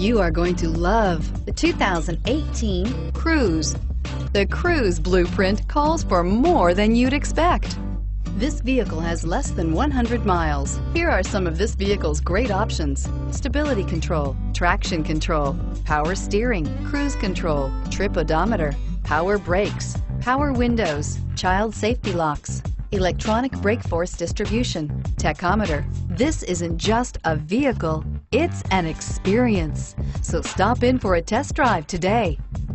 You are going to love the 2018 Cruze. The Cruze blueprint calls for more than you'd expect. This vehicle has less than 100 miles. Here are some of this vehicle's great options: stability control, traction control, power steering, cruise control, trip odometer, power brakes, power windows, child safety locks, electronic brake force distribution, tachometer. This isn't just a vehicle, it's an experience. So stop in for a test drive today.